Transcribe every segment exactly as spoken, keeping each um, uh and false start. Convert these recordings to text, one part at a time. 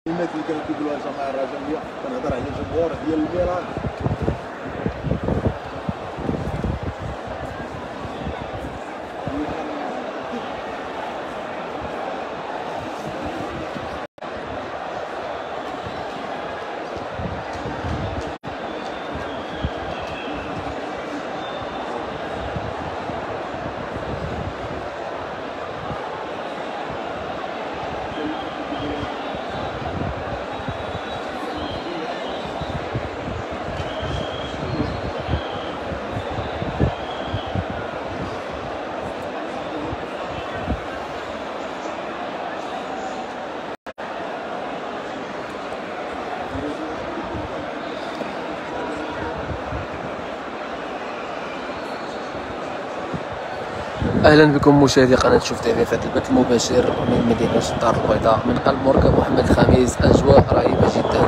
الكلمات اللي كانوا كيقولوها الجماهير الرجاويه كنهضر على الجمهور ديال الميران. اهلا بكم مشاهدي قناه شوف تيفي في هذا البث المباشر من مدينه الدار البيضاء من قلب مركب محمد الخامس. اجواء رهيبه جدا،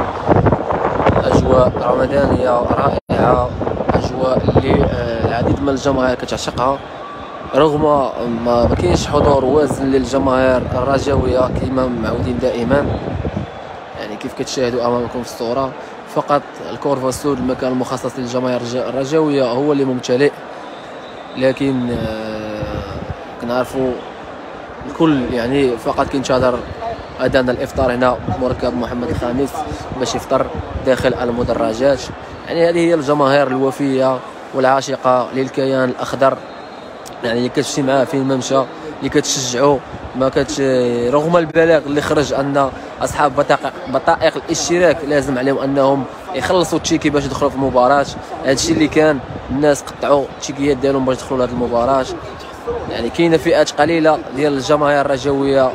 اجواء رمضانيه رائعه، اجواء اللي العديد من الجماهير كتعشقها رغم ما ما كاينش حضور وازن للجماهير الرجاويه كما معودين دائما. يعني كيف كتشاهدوا امامكم في الصوره، فقط الكورفا السود المكان المخصص للجماهير الرجاويه هو اللي ممتلئ، لكن كنعرفوا الكل يعني فقط كينتظر اذان الافطار هنا مركب محمد الخامس باش يفطر داخل المدرجات. يعني هذه هي الجماهير الوفيه والعاشقه للكيان الاخضر، يعني اللي كتمشي معاه فين ما مشى، اللي كتشجعوا ما كت رغم البلاغ اللي خرج ان اصحاب بطاقه بطائق الاشتراك لازم عليهم انهم يخلصوا التيكي باش يدخلوا في المباراه. هذا الشيء اللي كان الناس قطعوا التيكيات ديالهم باش يدخلوا لهذه المباراه. يعني كاينه فئات قليله ديال الجماهير الرجاويه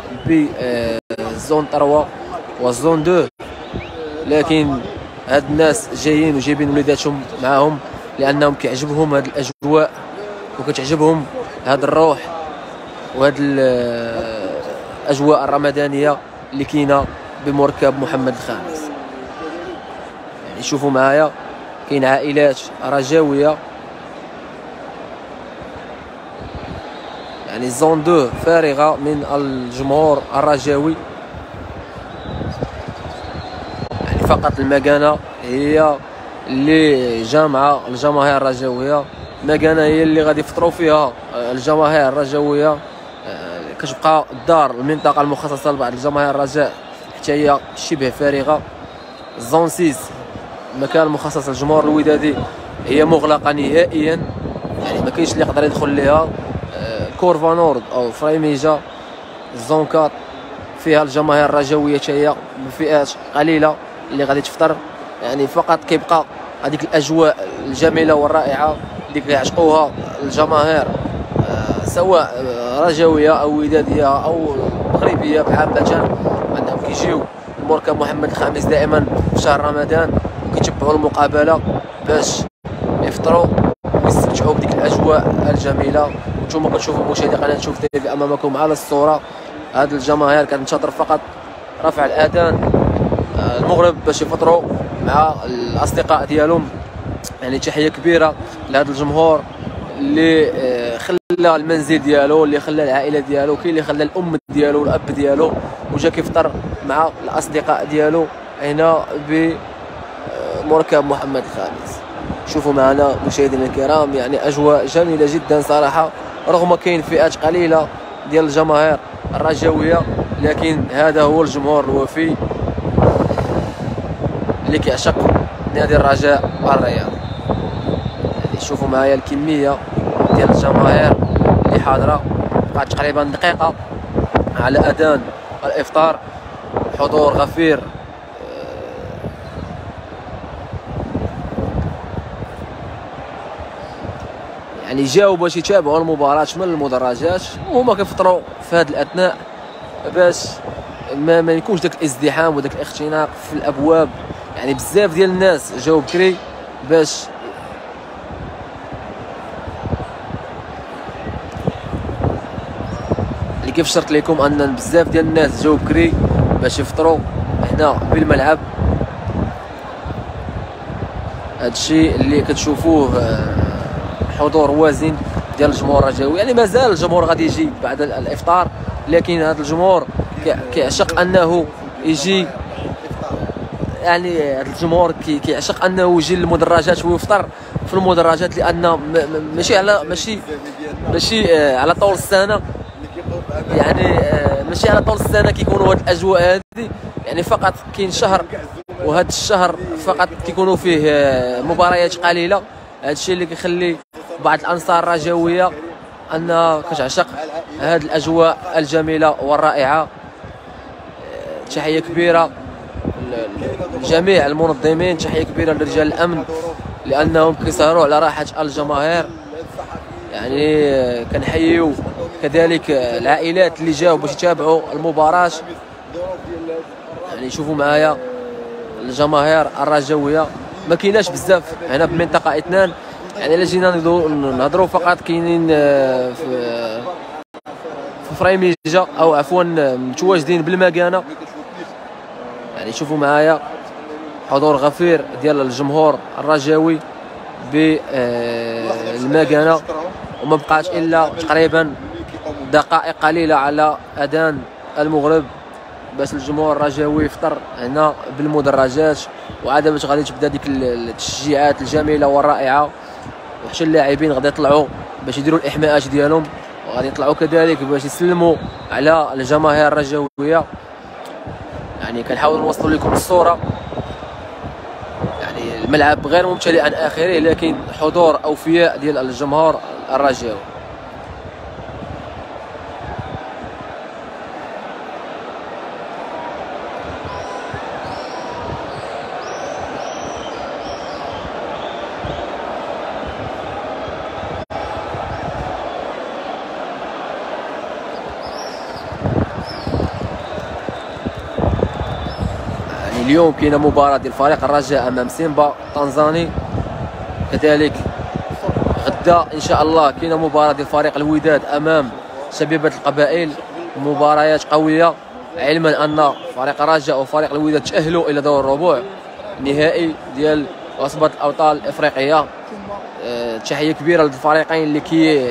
بزون ثلاثة والزون اثنين، لكن هاد الناس جايين وجايبين وليداتهم معاهم لانهم كيعجبهم هاد الاجواء وكتعجبهم هاد الروح وهاد الاجواء الرمضانيه اللي كاينه بمركب محمد الخامس. يعني شوفوا معايا كاين عائلات رجاويه، يعني زون اثنين فارغه من الجمهور الرجاوي، يعني فقط المكانه هي اللي جامعه الجماهير الرجاويه، المكانه هي اللي غادي يفطروا فيها الجماهير الرجاويه. كتبقى الدار المنطقه المخصصه لبعض الجماهير الرجاء حتى هي شبه فارغه. زون ستة المكان المخصص للجمهور الودادي هي مغلقه نهائيا، يعني ما كاينش اللي يقدر يدخل ليها. كورفا نورد او فريميجا زون أربعة فيها الجماهير الرجاويه حتى هي بفئات قليله اللي غادي تفطر. يعني فقط كيبقى هذيك الاجواء الجميله والرائعه اللي كيعشقوها الجماهير سواء رجاويه او وداديه او مغربيه بعامه، انهم كيجيو مركب محمد الخامس دائما في شهر رمضان وكيتبعوا المقابله باش يفطروا ويستمتعوا بديك الاجواء الجميله. وانتم كتشوفوا مشاهدي قناه شوف تيفي امامكم على الصوره، هاد الجماهير كتنتظر فقط رفع الاذان المغرب باش يفطروا مع الاصدقاء ديالهم. يعني تحيه كبيره لهذا الجمهور اللي خلى المنزل ديالو، اللي خلى العائله ديالو، كاين اللي خلى الام ديالو والاب ديالو وجا كيفطر مع الاصدقاء ديالو هنا بمركب محمد الخامس. شوفوا معنا مشاهدينا الكرام، يعني اجواء جميله جدا صراحه، رغم كاين فئات قليله ديال الجماهير الرجاويه، لكن هذا هو الجمهور الوفي اللي كيعشق نادي الرجاء الرياض. يعني شوفوا معايا الكميه ديال الجماهير اللي حاضره، بقات تقريبا دقيقه على اذان الافطار، حضور غفير. يعني جاوا باش يتابعوا المباراة من المدرجات وهما كيفطروا في هذه الاثناء باش ما, ما يكونش داك الازدحام وداك الاختناق في الابواب. يعني بزاف ديال الناس جاوا بكري باش اللي كيف شرت لكم ان بزاف ديال الناس جاوا بكري باش يفطروا هنا بالملعب. هادشي اللي كتشوفوه حضور وازن ديال الجمهور الرجاوي. يعني مازال الجمهور غادي يجي بعد الافطار، لكن هذا الجمهور كيعشق انه يجي يعني هذا الجمهور كيعشق انه يجي للمدرجات ويفطر في المدرجات، لان ماشي على ماشي ماشي على طول السنه، يعني ماشي على طول السنه كيكونوا هاد الاجواء هذه، يعني فقط كاين شهر، وهذا الشهر فقط كيكونوا فيه مباريات قليله. هذا الشيء اللي كيخلي بعض الانصار الرجاويه انها كتعشق هذه الاجواء الجميله والرائعه. تحيه كبيره لجميع المنظمين، تحيه كبيره لرجال الامن لانهم كيسهروا على راحه الجماهير. يعني كنحييو كذلك العائلات اللي جاوا باش يتابعوا المباراه. يعني شوفوا معايا الجماهير الرجاويه ما كايناش بزاف هنا بمنطقه اثنان، يعني الا جينا نهضروا فقط كاينين في في فريميجه او عفوا متواجدين بالمكانه. يعني شوفوا معايا حضور غفير ديال الجمهور الرجاوي بالمكانه، وما بقاش الا تقريبا دقائق قليله على اذان المغرب باش الجمهور الرجاوي يفطر هنا بالمدرجات. وعاد باش غادي تبدا ديك التشجيعات الجميله والرائعه، وحتى اللاعبين غادي يطلعوا باش يديروا الاحماءات ديالهم، وغادي يطلعوا كذلك باش يسلموا على الجماهير الرجاويه. يعني كنحاول نوصل لكم الصوره، يعني الملعب غير ممتلئ عن اخره، لكن حضور اوفياء ديال الجمهور الرجاوي. اليوم كاينه مباراه ديال فريق الرجاء امام سيمبا تنزاني، كذلك غدا ان شاء الله كاينه مباراه ديال فريق الوداد امام شبيبه القبائل. مباريات قويه، علما ان فريق الرجاء وفريق الوداد تاهلوا الى دور الربع النهائي ديال عصبه الابطال الافريقيه. أه تحيه كبيره للفريقين اللي كي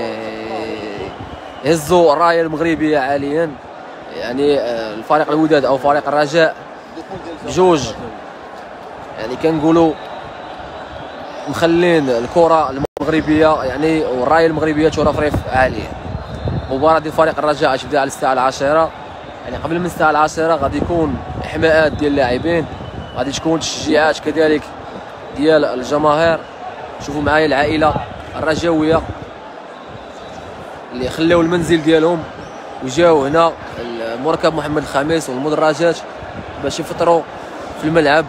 هزوا الرايه المغربيه عاليا. يعني أه الفريق الوداد او فريق الرجاء بجوج، يعني كنقولوا مخلين الكره المغربيه يعني والرايه المغربيه ترفرف عاليه. مباراه ديال فريق الرجاء غتبدا على الساعه العاشرة، يعني قبل من الساعه العاشرة غادي يكون احماءات ديال اللاعبين، غادي تكون تشجيعات كذلك ديال الجماهير. شوفوا معايا العائله الرجاويه اللي خلاو المنزل ديالهم وجاو هنا المركب محمد الخامس والمدرجات باش يفطروا في الملعب.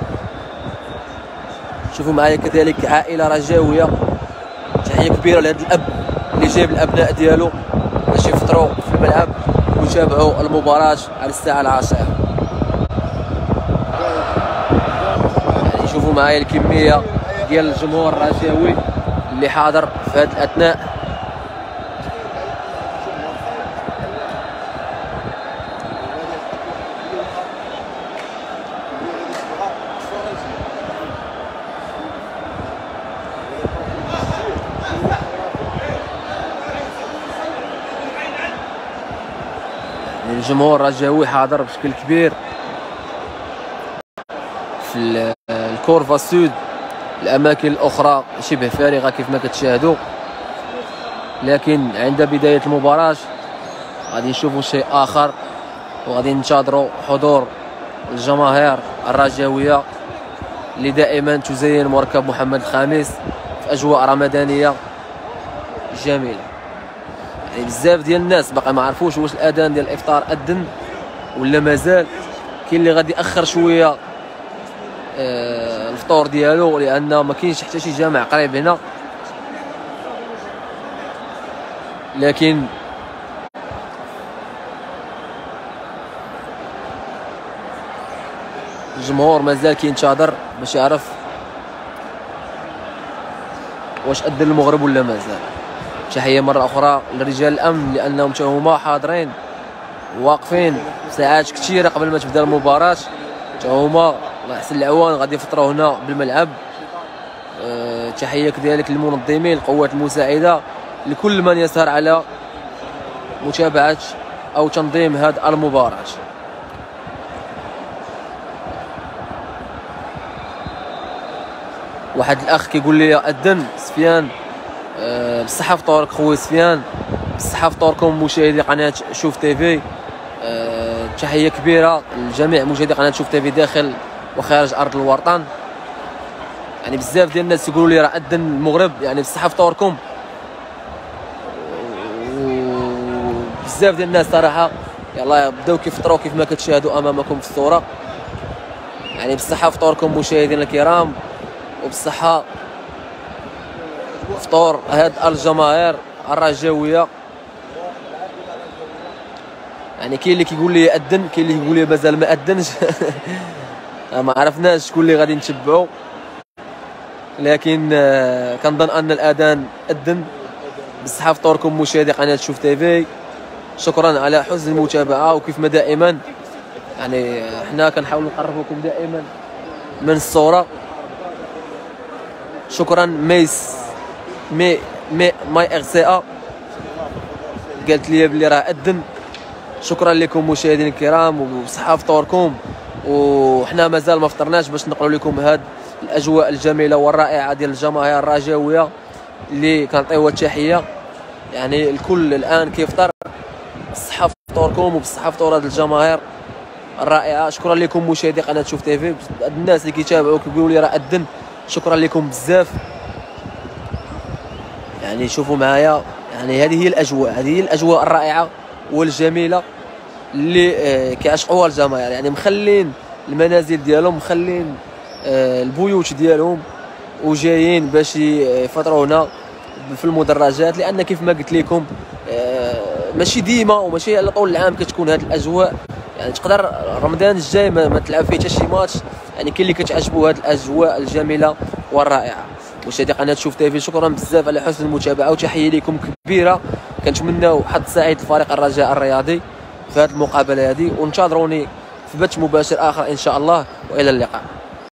شوفوا معايا كذلك عائله رجاويه، تحيه كبيره لهذا الاب اللي جايب الابناء ديالو باش يفطروا في الملعب ويتابعوا المباراه على الساعه العاشرة. يعني شوفوا معايا الكميه ديال الجمهور الرجاوي اللي حاضر في هذه الاثناء. الجمهور الرجاوي حاضر بشكل كبير في الكورفا سود، الاماكن الاخرى شبه فارغه كيف ما كتشاهدوا. لكن عند بدايه المباراه غادي نشوفوا شيء اخر، وغادي ننتظروا حضور الجماهير الرجاويه اللي دائما تزين مركب محمد الخامس في اجواء رمضانيه جميله. يعني بزاف ديال الناس باقي ما عرفوش واش الاذان ديال الافطار اذن ولا مازال. كاين اللي غادي ياخر شويه آه الفطور ديالو لان ما كاينش حتى شي جامع قريب هنا. لكن الجمهور مازال كينتظر باش يعرف واش اذن المغرب ولا مازال. تحيه مره اخرى لرجال الامن لانهم حتى هما حاضرين واقفين ساعات كثيره قبل ما تبدا المباراه. حتى هما الله يحسن العوان غادي يفطروا هنا بالملعب. أه تحيه كذلك للمنظمين القوات المساعده لكل من يسهر على متابعه او تنظيم هذه المباراه. واحد الاخ كيقول لي اذن سفيان أه بالصحه فطورك خويا سفيان، بالصحه فطوركم مشاهدي قناه شوف تيفي. أه تحيه كبيره لجميع مشاهدي قناه شوف تيفي داخل وخارج ارض الوطن. يعني بزاف ديال الناس يقولوا لي راه اذن المغرب، يعني بالصحه فطوركم. بزاف ديال الناس صراحه يلاه بداو كيفطروا كيف ما كتشاهدوا امامكم في الصوره. يعني بالصحه فطوركم مشاهدينا الكرام، وبالصحه فطور هاد الجماهير الرجاويه. يعني كاين اللي كيقول لي اذن، كاين اللي كيقول لي مازال ما اذنش. ما عرفناش شكون اللي غادي نتبعوا، لكن كنظن ان الاذان اذن. بالصحه فطوركم مشاهدي قناه شوف تيفي، شكرا على حسن المتابعه. وكيف ما دائما يعني حنا كنحاولوا نقرب لكم دائما من الصوره. شكرا ميس مي مي ماي ارسيا قالت لي بلي راه اذن. شكرا لكم مشاهدينا الكرام، وبصحه فطوركم. وحنا مازال ما فطرناش باش نقلوا لكم هاد الاجواء الجميله والرائعه ديال الجماهير الرجاويه اللي كنعطيوها التحيه. يعني الكل الان كيفطر. بالصحه فطوركم وبالصحه فطور هاد الجماهير الرائعه. شكرا لكم مشاهدي قناه شوف تيفي، الناس اللي كيتابعوا كيقولوا لي راه اذن، شكرا لكم بزاف. يعني شوفوا معايا، يعني هذه هي الاجواء، هذه هي الاجواء الرائعه والجميله اللي آه كيعشقوها الجماهير. يعني مخلين المنازل ديالهم، مخلين آه البيوت ديالهم، وجايين باش يفطروا هنا في المدرجات. لان كيف ما قلت لكم آه ماشي ديما وماشي على طول العام كتكون هذه الاجواء. يعني تقدر رمضان الجاي ما, ما تلعب فيه حتى شي ماتش. يعني كاين اللي كتعجبوا هذه الاجواء الجميله والرائعه. مشاهدي قناه شوف تيفي، شكرا بزاف على حسن المتابعه وتحيه لكم كبيره. كنتمناو حظ سعيد لفريق الرجاء الرياضي في هذه المقابله هذه، وانتظروني في بث مباشر اخر ان شاء الله، والى اللقاء.